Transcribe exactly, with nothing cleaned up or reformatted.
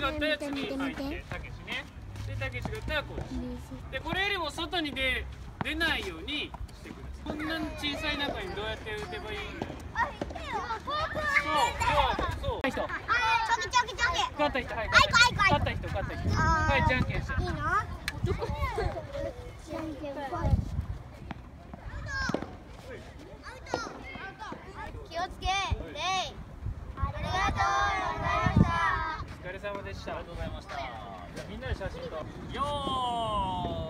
勝ったやつに入ってたけしね。でたけしが勝ったらこうで、これよりも外に出出ないようにしてください。こんな小さい中にどうやって打てばいい？そう、そう。人。勝った人、はい。勝った人、勝った人。はい、じゃんけんして。いいの？じゃんけんぽい。気をつけ。レイ。ありがとうございました。お疲れ様でした。ありがとうございました。じゃあみんなで写真撮ろう。よーい。